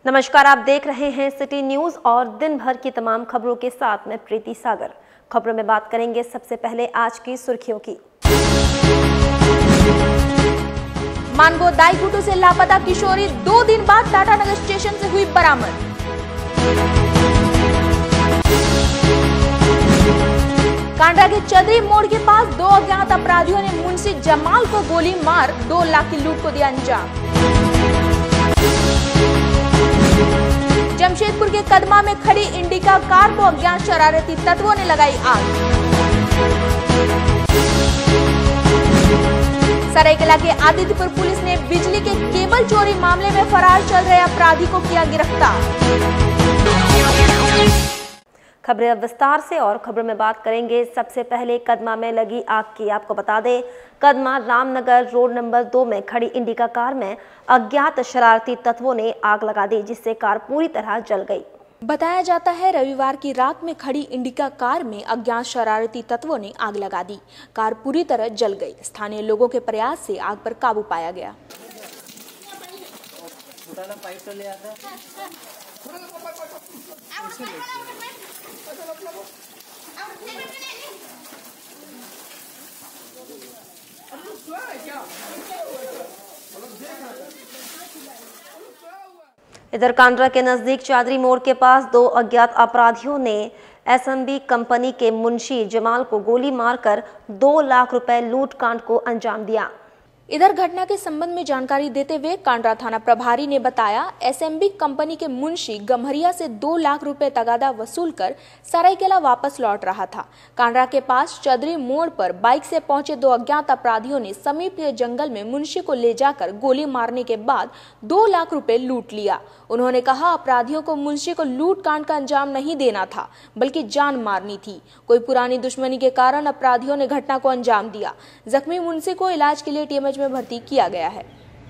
नमस्कार, आप देख रहे हैं सिटी न्यूज और दिन भर की तमाम खबरों के साथ मैं प्रीति सागर। खबरों में बात करेंगे सबसे पहले आज की सुर्खियों की। मानगो दाईगुटू से लापता किशोरी 2 दिन बाद टाटानगर स्टेशन से हुई बरामद। कांड्रा के चदरी मोड़ के पास 2 अज्ञात अपराधियों ने मुंशी जमाल को गोली मार 2 लाख की लूट को दिया अंजाम। जमशेदपुर के कदमा में खड़ी इंडिका कार को अज्ञात शरारती तत्वों ने लगाई आग। सरायकेला के आदित्यपुर पुलिस ने बिजली के केबल चोरी मामले में फरार चल रहे अपराधी को किया गिरफ्तार। खबरें अब विस्तार से और खबरों में बात करेंगे सबसे पहले कदमा में लगी आग की। आपको बता दें, कदमा रामनगर रोड नंबर 2 में खड़ी इंडिका कार में अज्ञात शरारती तत्वों ने आग लगा दी, जिससे कार पूरी तरह जल गई। बताया जाता है रविवार की रात में खड़ी इंडिका कार में अज्ञात शरारती तत्वों ने आग लगा दी। कार पूरी तरह जल गई। स्थानीय लोगों के प्रयास से आग पर काबू पाया गया। इधर कांड्रा के नजदीक चादरी मोड़ के पास 2 अज्ञात अपराधियों ने एसएमबी कंपनी के मुंशी जमाल को गोली मारकर 2 लाख रुपए लूट कांड को अंजाम दिया। इधर घटना के संबंध में जानकारी देते हुए कांड्रा थाना प्रभारी ने बताया, एसएमबी कंपनी के मुंशी गम्हरिया से 2 लाख रुपए तगादा वसूल कर सरायकेला वापस लौट रहा था। कांड्रा के पास चदरी मोड़ पर बाइक से पहुंचे 2 अज्ञात अपराधियों ने समीप के जंगल में मुंशी को ले जाकर गोली मारने के बाद 2 लाख रुपए लूट लिया। उन्होंने कहा, अपराधियों को मुंशी को लूट कांड का अंजाम नहीं देना था, बल्कि जान मारनी थी। कोई पुरानी दुश्मनी के कारण अपराधियों ने घटना को अंजाम दिया। जख्मी मुंशी को इलाज के लिए टीएमएच में भर्ती किया गया है।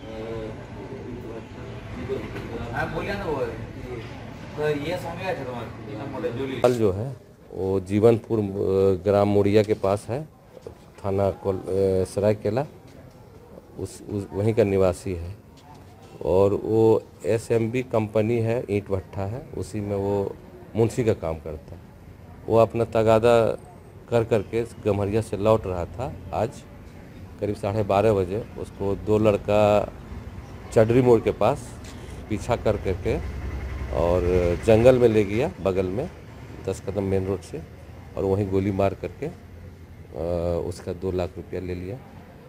जो है वो जीवनपुर ग्राम मोड़िया के पास है, थाना सरायकेला, वहीं का निवासी है और वो एसएमबी कंपनी है, ईंट भट्ठा है, उसी में वो मुंशी का काम करता है। वो अपना तगादा कर करके गम्हरिया से लौट रहा था। आज करीब 12:30 बजे उसको 2 लड़का चडरी मोड़ के पास पीछा कर करके और जंगल में ले गया, बगल में 10 कदम मेन रोड से, और वहीं गोली मार करके उसका 2 लाख रुपया ले लिया।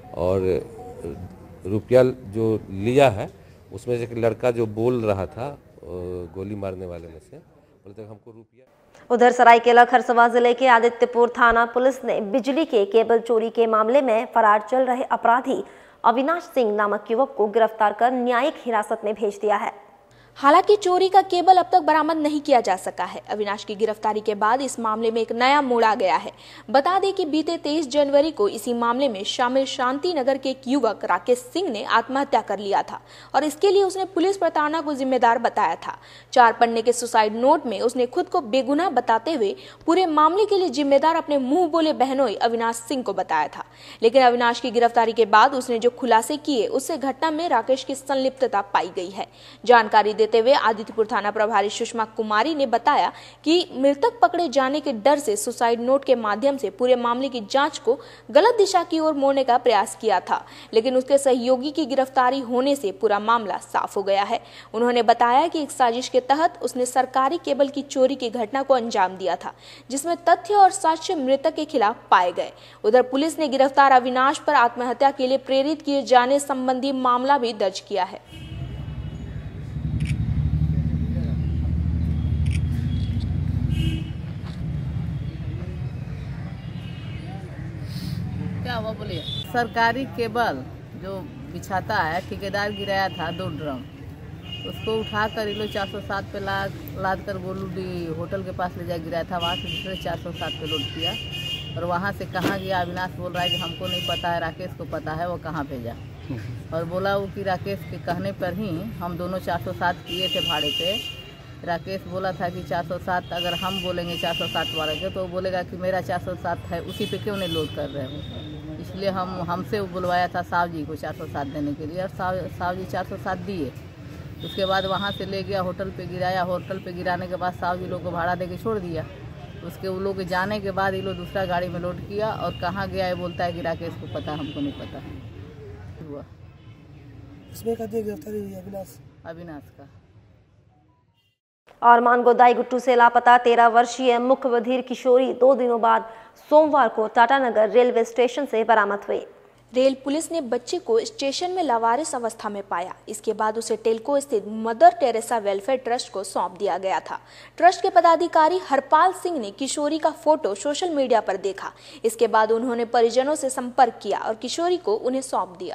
और रुपया जो लिया है उसमें से एक लड़का जो बोल रहा था गोली मारने वाले में से, बोलते हमको रुपया। उधर सरायकेला खरसवां जिले के आदित्यपुर थाना पुलिस ने बिजली के केबल चोरी के मामले में फरार चल रहे अपराधी अविनाश सिंह नामक युवक को गिरफ्तार कर न्यायिक हिरासत में भेज दिया है। हालांकि चोरी का केबल अब तक बरामद नहीं किया जा सका है। अविनाश की गिरफ्तारी के बाद इस मामले में एक नया मोड़ आ गया है। बता दें कि बीते 23 जनवरी को इसी मामले में शामिल शांति नगर के एक युवक राकेश सिंह ने आत्महत्या कर लिया था और इसके लिए उसने पुलिस प्रताड़ना को जिम्मेदार बताया था। 4 पन्ने के सुसाइड नोट में उसने खुद को बेगुनाह बताते हुए पूरे मामले के लिए जिम्मेदार अपने मुंह बोले बहनोई अविनाश सिंह को बताया था। लेकिन अविनाश की गिरफ्तारी के बाद उसने जो खुलासे किए उससे घटना में राकेश की संलिप्तता पाई गई है। जानकारी देते हुए आदित्यपुर थाना प्रभारी सुषमा कुमारी ने बताया कि मृतक पकड़े जाने के डर से सुसाइड नोट के माध्यम से पूरे मामले की जांच को गलत दिशा की ओर मोड़ने का प्रयास किया था, लेकिन उसके सहयोगी की गिरफ्तारी होने से पूरा मामला साफ हो गया है। उन्होंने बताया कि एक साजिश के तहत उसने सरकारी केबल की चोरी की घटना को अंजाम दिया था, जिसमें तथ्य और साक्ष्य मृतक के खिलाफ पाए गए। उधर पुलिस ने गिरफ्तार अविनाश पर आत्महत्या के लिए प्रेरित किए जाने संबंधी मामला भी दर्ज किया है। क्या हुआ बोलिए। सरकारी केबल जो बिछाता है, ठेकेदार गिराया था 2 ड्रम, उसको उठाकर ये लोग 407 पे लाद कर गोलूडी होटल के पास ले जा गिराया था। वहाँ से दूसरे 407 पे लोड किया और वहाँ से कहाँ गया अविनाश बोल रहा है कि हमको नहीं पता है, राकेश को पता है वो कहाँ भेजा। और बोला वो कि राकेश के कहने पर ही हम दोनों 407 किए थे भाड़े पे। राकेश बोला था कि 407 अगर हम बोलेंगे 407 वाले के तो बोलेगा कि मेरा 407 है, उसी पे क्यों नहीं लोड कर रहे हो। इसलिए हमसे बुलवाया था साहब जी को 407 देने के लिए और साहब जी 407 दिए। उसके बाद वहाँ से ले गया होटल पे गिराया। होटल पे गिराने के बाद साहब जी लोग को भाड़ा दे के छोड़ दिया। उसके वो लोग जाने के बाद ये लोग दूसरा गाड़ी में लोड किया और कहाँ गया है बोलता है गिरा के, इसको पता, हमको नहीं पता हुआ। इसमें गिरफ्तारी हुई अविनाश का। और मानगोदाई गुट्टू से लापता 13 वर्षीय मुख्य बधिर किशोरी 2 दिनों बाद सोमवार को टाटानगर रेलवे स्टेशन से बरामद हुई। रेल पुलिस ने बच्चे को स्टेशन में लावारिस अवस्था में पाया। इसके बाद उसे टेल्को स्थित मदर टेरेसा वेलफेयर ट्रस्ट को सौंप दिया गया था। ट्रस्ट के पदाधिकारी हरपाल सिंह ने किशोरी का फोटो सोशल मीडिया पर देखा। इसके बाद उन्होंने परिजनों से संपर्क किया और किशोरी को उन्हें सौंप दिया।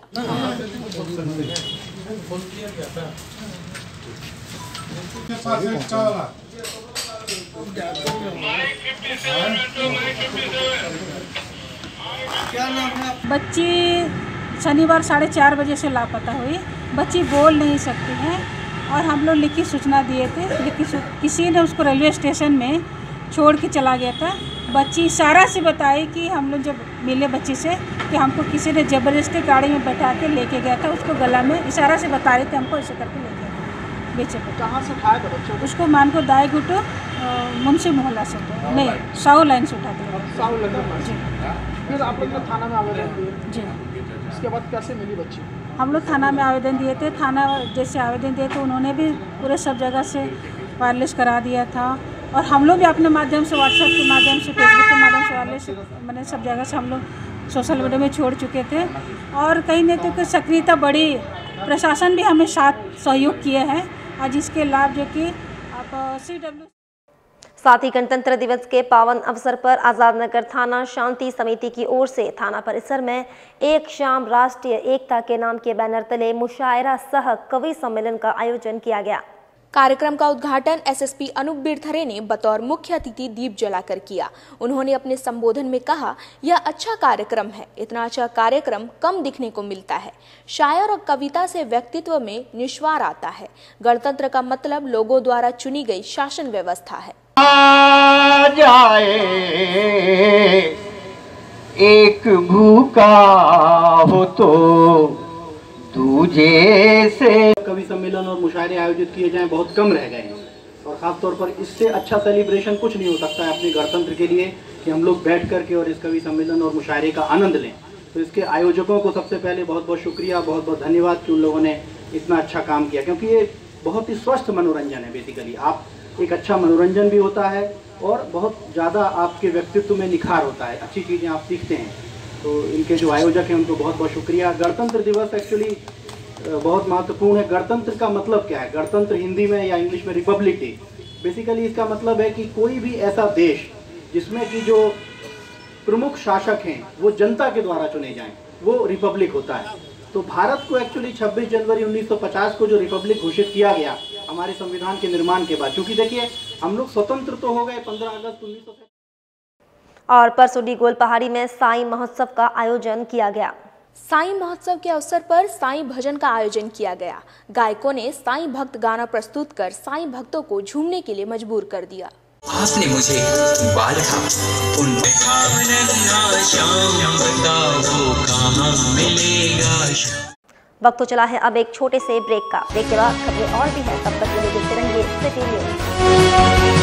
बच्ची शनिवार 4:30 बजे से लापता हुई। बच्ची बोल नहीं सकती है और हम लोग लिखित सूचना दिए थे, लेकिन किसी ने उसको रेलवे स्टेशन में छोड़ के चला गया था। बच्ची इशारा से बताई कि हम लोग जब मिले बच्ची से कि हमको किसी ने ज़बरदस्ती गाड़ी में बैठा के लेके गया था। उसको गला में इशारा से बता रहे थे हमको ऐसे करके ले गया था बेचे को। कहाँ से उठाया था बच्चों? उसको मानगोदाई गुट्टू मुंशी मोहल्ला से, नहीं साहू लाइन से उठाते हैं। साहू लाइन जी। फिर आप लोग थाना में आवेदन दिए जी। इसके बाद कैसे मिली बच्ची? हम लोग थाना में आवेदन दिए थे। थाना जैसे आवेदन दिए तो उन्होंने भी पूरे सब जगह से वायरलेस करा दिया था और हम लोग भी अपने माध्यम से, व्हाट्सएप के माध्यम से, फेसबुक के माध्यम से वायरलेस मैंने सब जगह से हम लोग सोशल मीडिया में छोड़ चुके थे। और कहीं नहीं तो सक्रियता बढ़ी, प्रशासन भी हमें साथ सहयोग किए हैं आज इसके लाभ जो कि आप CW। साथ ही गणतंत्र दिवस के पावन अवसर पर आजाद नगर थाना शांति समिति की ओर से थाना परिसर में एक शाम राष्ट्रीय एकता के नाम के बैनर तले मुशायरा सह कवि सम्मेलन का आयोजन किया गया। कार्यक्रम का उद्घाटन एसएसपी अनूप बिरथरे ने बतौर मुख्य अतिथि दीप जलाकर किया। उन्होंने अपने संबोधन में कहा, यह अच्छा कार्यक्रम है, इतना अच्छा कार्यक्रम कम दिखने को मिलता है। शायर और कविता से व्यक्तित्व में निस्वार आता है। गणतंत्र का मतलब लोगों द्वारा चुनी गई शासन व्यवस्था है। आ जाए एक भूखा हो तो दूजे से। कवि सम्मेलन और मुशायरे आयोजित किए जाएं बहुत कम रह गए हैं और ख़ासतौर पर इससे अच्छा सेलिब्रेशन कुछ नहीं हो सकता है अपने गणतंत्र के लिए कि हम लोग बैठ करके और इस कवि सम्मेलन और मुशायरे का आनंद लें। तो इसके आयोजकों को सबसे पहले बहुत बहुत शुक्रिया, बहुत बहुत धन्यवाद कि उन लोगों ने इतना अच्छा काम किया, क्योंकि ये बहुत ही स्वस्थ मनोरंजन है। बेसिकली आप एक अच्छा मनोरंजन भी होता है और बहुत ज़्यादा आपके व्यक्तित्व में निखार होता है, अच्छी चीज़ें आप सीखते हैं। तो इनके जो आयोजक हैं उनको बहुत बहुत शुक्रिया। गणतंत्र दिवस एक्चुअली बहुत महत्वपूर्ण है। गणतंत्र का मतलब क्या है? गणतंत्र हिंदी में या इंग्लिश में रिपब्लिक डे। बेसिकली इसका मतलब है कि कोई भी ऐसा देश जिसमें कि जो प्रमुख शासक हैं वो जनता के द्वारा चुने जाएं, वो रिपब्लिक होता है। तो भारत को एक्चुअली 26 जनवरी 1950 को जो रिपब्लिक घोषित किया गया हमारे संविधान के निर्माण के बाद, क्योंकि देखिए हम लोग स्वतंत्र तो हो गए 15 अगस्त 1947। और परसोडी गोल पहाड़ी में साईं महोत्सव का आयोजन किया गया। साईं महोत्सव के अवसर पर साईं भजन का आयोजन किया गया। गायकों ने साईं भक्त गाना प्रस्तुत कर साईं भक्तों को झूमने के लिए मजबूर कर दिया। आपने मुझे बाल था वक्त तो चला है अब एक छोटे से ब्रेक का। ब्रेक के बाद खबरें और भी हैं, तब तक के लिए देखते रहिए सिटी न्यूज़।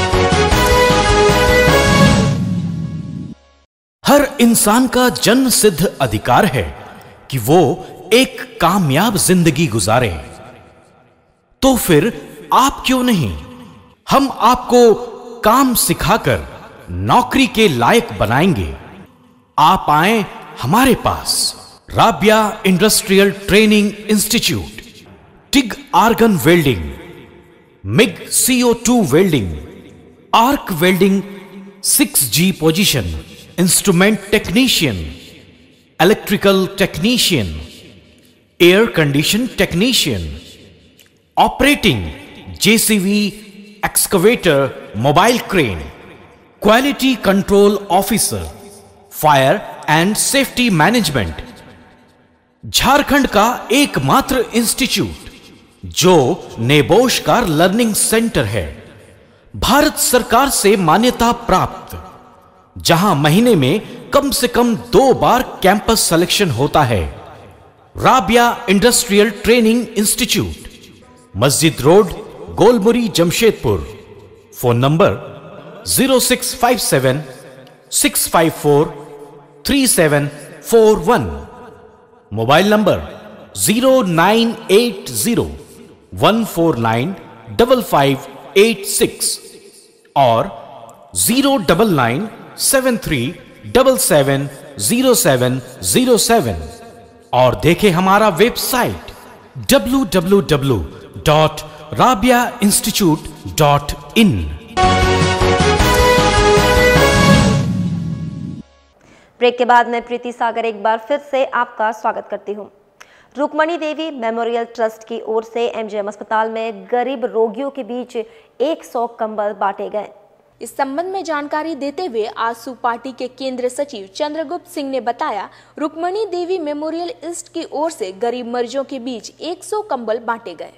हर इंसान का जन्म सिद्ध अधिकार है कि वो एक कामयाब जिंदगी गुजारे। तो फिर आप क्यों नहीं? हम आपको काम सिखाकर नौकरी के लायक बनाएंगे। आप आए हमारे पास। Rabia industrial training institute, TIG argon welding, MIG CO2 welding, arc welding 6G position, instrument technician, electrical technician, air condition technician, operating JCB, excavator, mobile crane, quality control officer, fire and safety management. Jharkhand का एकमात्र institute जो नेबोश का learning centre है, भारत सरकार से मान्यता प्राप्त, जहां महीने में कम से कम 2 बार कैंपस सिलेक्शन होता है। राबिया इंडस्ट्रियल ट्रेनिंग इंस्टीट्यूट, मस्जिद road, Golmuri, Jamshedpur. Phone number 0657 654 3741। Mobile number 0980 149 5586 और 099 73 77 0707। और देखें हमारा वेबसाइट www.rabiainstitute.in। ब्रेक के बाद मैं प्रीति सागर एक बार फिर से आपका स्वागत करती हूं। रुक्मणी देवी मेमोरियल ट्रस्ट की ओर से एमजीएम अस्पताल में गरीब रोगियों के बीच 100 कंबल बांटे गए। इस संबंध में जानकारी देते हुए आसू पार्टी के केंद्रीय सचिव चंद्रगुप्त सिंह ने बताया, रुक्मणी देवी मेमोरियल ट्रस्ट की ओर से गरीब मरीजों के बीच 100 कंबल बांटे गए।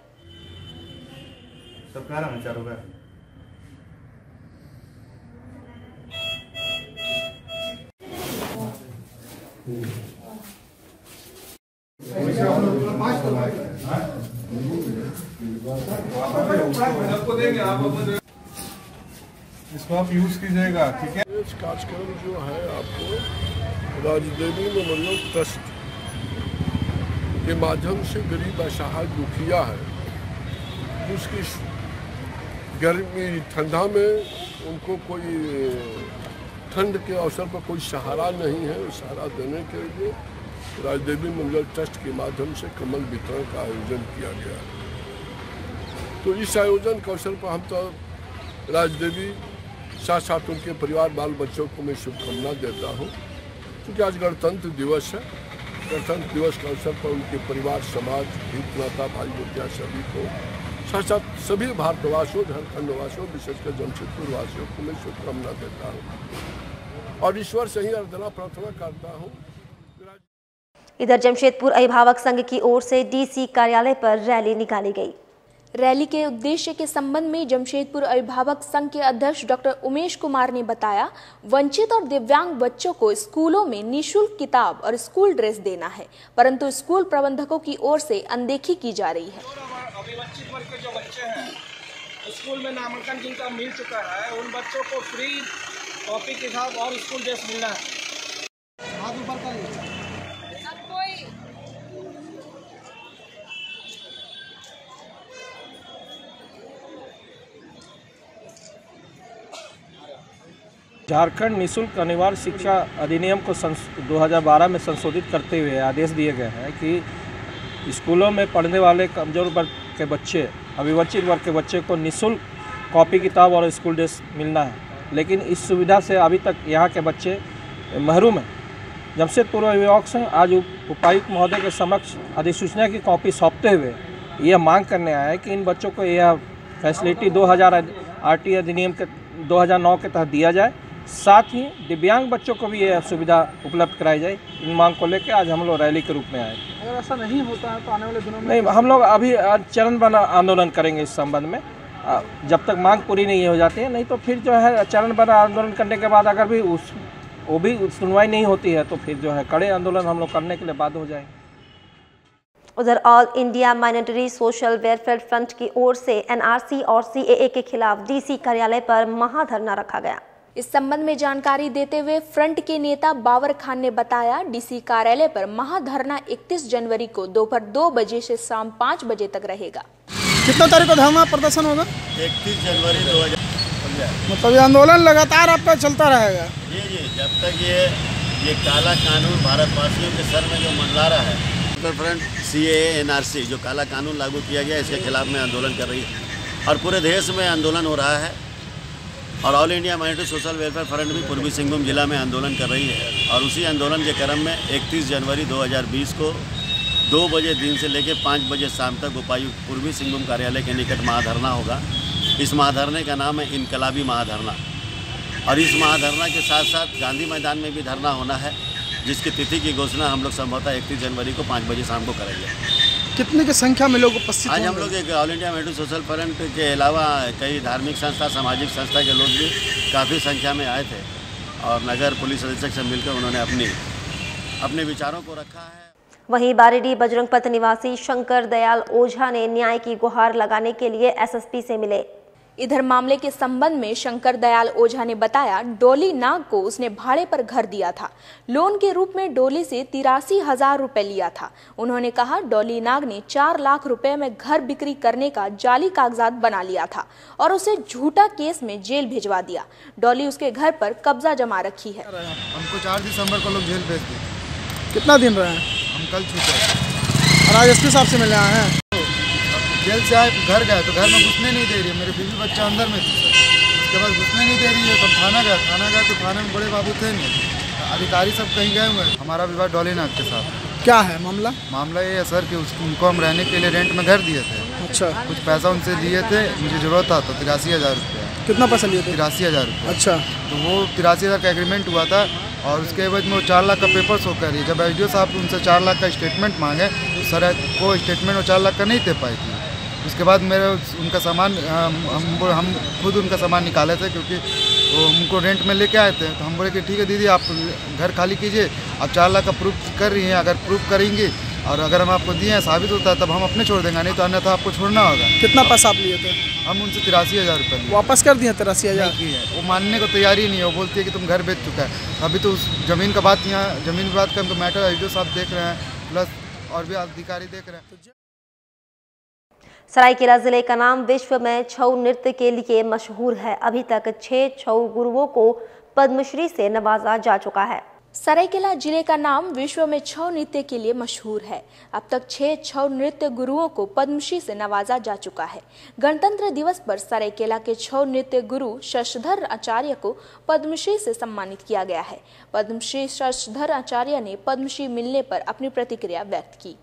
इसको आप यूज कीजिएगा, ठीक है। इस कार्यक्रम जो है आपको राजदेवी मेमोरियल ट्रस्ट के माध्यम से गरीब असहाय दुखिया है, जिसकी गर्मी ठंडा में उनको कोई ठंड के अवसर पर कोई सहारा नहीं है, सहारा देने के लिए राजदेवी मेमोरियल ट्रस्ट के माध्यम से कमल वितरण का आयोजन किया गया। तो इस आयोजन के अवसर पर हम तो राजदेवी साथ साथ उनके परिवार बाल बच्चों को मैं शुभकामना देता हूँ, क्योंकि आज गणतंत्र दिवस है। गणतंत्र दिवस के अवसर पर उनके परिवार, समाज, हित नाता, भाई बंधुआ सभी को, साथ साथ सभी भारतवासियों, झारखंड वासियों, विशेषकर जमशेदपुर वासियों को मैं शुभकामना देता हूँ और ईश्वर से ही अर्चना प्रार्थना करता हूँ। इधर जमशेदपुर अभिभावक संघ की ओर से डीसी कार्यालय पर रैली निकाली गई। रैली के उद्देश्य के संबंध में जमशेदपुर अभिभावक संघ के अध्यक्ष डॉक्टर उमेश कुमार ने बताया, वंचित और दिव्यांग बच्चों को स्कूलों में निःशुल्क किताब और स्कूल ड्रेस देना है, परंतु स्कूल प्रबंधकों की ओर से अनदेखी की जा रही है। अविवंचित वर्ग के जो बच्चे हैं, स्कूल में नामांकन जिनका मिल चुका है, उन बच्चों को फ्री कॉपी किताब और स्कूल ड्रेस मिलना है। झारखंड निःशुल्क अनिवार्य शिक्षा अधिनियम को 2012 में संशोधित करते हुए आदेश दिए गए हैं कि स्कूलों में पढ़ने वाले कमजोर वर्ग के बच्चे, अविवंचित वर्ग के बच्चे को निःशुल्क कॉपी किताब और स्कूल ड्रेस मिलना है, लेकिन इस सुविधा से अभी तक यहाँ के बच्चे महरूम हैं। जमशेदपुर अभिभावक संघ आज उपायुक्त महोदय के समक्ष अधिसूचना की कॉपी सौंपते हुए यह मांग करने आया है कि इन बच्चों को यह फैसिलिटी 2000 RT अधिनियम के 2009 के तहत दिया जाए, साथ ही दिव्यांग बच्चों को भी यह सुविधा उपलब्ध कराई जाए। इन मांग को लेकर आज हम लोग रैली के रूप में आए। अगर ऐसा नहीं होता है तो आने वाले दिनों में नहीं, हम लोग अभी चरणबद्ध आंदोलन करेंगे इस संबंध में, जब तक मांग पूरी नहीं हो जाती है। नहीं तो फिर जो है चरणबद्ध आंदोलन करने के बाद अगर भी वो भी सुनवाई नहीं होती है तो फिर जो है कड़े आंदोलन हम लोग करने के लिए बाध्य हो जाएंगे। उधर all India minority social welfare front की ओर से NRC और CAA के खिलाफ DC कार्यालय पर महाधरना रखा गया। इस संबंध में जानकारी देते हुए फ्रंट के नेता बाबर खान ने बताया, DC कार्यालय पर महाधरना 31 जनवरी को दोपहर 2 बजे से शाम 5 बजे तक रहेगा। कितना तारीख को धरना प्रदर्शन होगा? 31 जनवरी 2000। मतलब ये आंदोलन लगातार आपका चलता रहेगा? जी, जब तक ये काला कानून भारतवासियों के सर में जो मंडरा रहा है, फ्रंट CAA NRC जो काला कानून लागू किया गया, इसके खिलाफ में आंदोलन कर रही है और पूरे देश में आंदोलन हो रहा है। और all India minority social welfare front भी पूर्वी सिंहभूम जिला में आंदोलन कर रही है और उसी आंदोलन के क्रम में 31 जनवरी 2020 को 2 बजे दिन से लेकर 5 बजे शाम तक उपायुक्त पूर्वी सिंहभूम कार्यालय के निकट महाधरना होगा। इस महाधरने का नाम है इनकलाबी महाधरना और इस महाधरना के साथ साथ गांधी मैदान में भी धरना होना है, जिसकी तिथि की घोषणा हम लोग संभवतः 31 जनवरी को 5 बजे शाम को करेंगे। कितने की संख्या में लोग उपस्थित? आज हम लोग एक all India minority social front के अलावा कई धार्मिक संस्था, सामाजिक संस्था के लोग भी काफ़ी संख्या में आए थे और नगर पुलिस अधीक्षक से मिलकर उन्होंने अपने विचारों को रखा है। वहीं बारेडी बजरंगपत निवासी शंकर दयाल ओझा ने न्याय की गुहार लगाने के लिए एसएसपी से मिले। इधर मामले के संबंध में शंकर दयाल ओझा ने बताया, डोली नाग को उसने भाड़े पर घर दिया था। लोन के रूप में डोली से 83,000 रुपए लिया था। उन्होंने कहा, डोली नाग ने 4 लाख रुपए में घर बिक्री करने का जाली कागजात बना लिया था और उसे झूठा केस में जेल भिजवा दिया। डोली उसके घर पर कब्जा जमा रखी है। हमको 4 दिसंबर को लोग जेल भेज दिए। कितना दिन रहे? हम कल छूटे और आज एसपी साहब से मिले हैं। जेल से आए, घर गए तो घर में घुसने नहीं दे रही है। मेरे बीवी बच्चा अंदर में थी सर, उसके बाद घुसने नहीं दे रही है। तो थाना गया तो थाने में बड़े बाबू थे नहीं, अधिकारी सब कहीं गए हुए हैं। हमारा विवाह डोली नाग के साथ। क्या है मामला? मामला ये है सर कि उनको हम रहने के लिए रेंट में घर दिए थे। अच्छा। कुछ पैसा उनसे लिए थे, मुझे जरूरत था तो 83,000 रुपये। कितना पैसा लिए थे? 83,000 रुपये। अच्छा। तो वो 83,000 का एग्रीमेंट हुआ था और उसके एवज में वो 4 लाख का पेपर शो कर रही है। जब एसडीओ साहब उनसे 4 लाख का स्टेटमेंट मांगे तो सर वो स्टेटमेंट वो 4 लाख का नहीं दे पाई थी। उसके बाद मेरे उनका सामान हम खुद उनका सामान निकाले थे, क्योंकि वो उनको रेंट में लेके आए थे। तो हम बोले कि ठीक है दीदी, आप घर खाली कीजिए, आप 4 लाख का प्रूफ कर रही हैं, अगर प्रूफ करेंगी और अगर हम आपको दिए हैं, साबित होता है, तब हम अपने छोड़ देंगे, नहीं तो अन्यथा आपको छोड़ना होगा। कितना पैसा आप लिए थे? हम उनसे 83,000 रुपये वापस कर दिए। 83,000 की है, वो मानने को तैयारी नहीं है। वो बोलती है कि तुम घर बेच चुका है। अभी तो उस जमीन का बात, यहाँ जमीन की बात का तो मैटर एसडीओ साहब देख रहे हैं, प्लस और भी अधिकारी देख रहे हैं। सरायकेला जिले का नाम विश्व में छऊ नृत्य के लिए मशहूर है। अभी तक 6 छऊ गुरुओं को पद्मश्री से नवाजा जा चुका है। सरायकेला जिले का नाम विश्व में छऊ नृत्य के लिए मशहूर है। अब तक 6 छऊ नृत्य गुरुओं को पद्मश्री से नवाजा जा चुका है। गणतंत्र दिवस पर सरायकेला के छऊ नृत्य गुरु शशधर आचार्य को पद्मश्री से सम्मानित किया गया है। पद्मश्री शशधर आचार्य ने पद्मश्री मिलने पर अपनी प्रतिक्रिया व्यक्त की।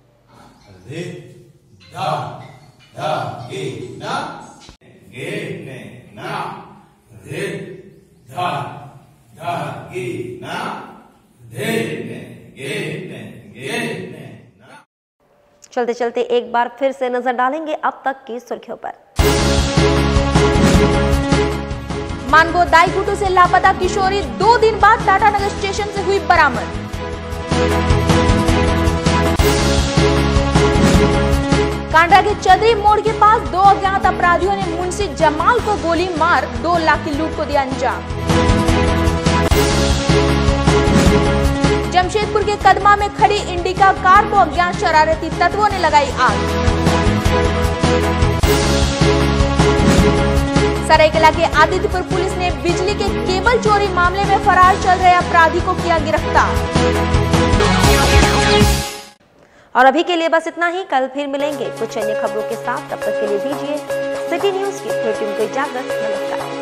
चलते चलते एक बार फिर से नजर डालेंगे अब तक की सुर्खियों पर। मानगो दाईकुटू से लापता किशोरी 2 दिन बाद टाटानगर स्टेशन से हुई बरामद। कांडा के चदरी मोड़ के पास 2 अज्ञात अपराधियों ने मुंशी जमाल को गोली मार 2 लाख की लूट को दिया अंजाम। जमशेदपुर के कदमा में खड़ी इंडिका कार को अज्ञात शरारती तत्वों ने लगाई आग। सरायकेला के आदित्यपुर पुलिस ने बिजली के केबल चोरी मामले में फरार चल रहे अपराधी को किया गिरफ्तार। और अभी के लिए बस इतना ही। कल फिर मिलेंगे कुछ अन्य खबरों के साथ। तब तक के लिए दीजिए सिटी न्यूज की टीम को इजाजत। नमस्कार।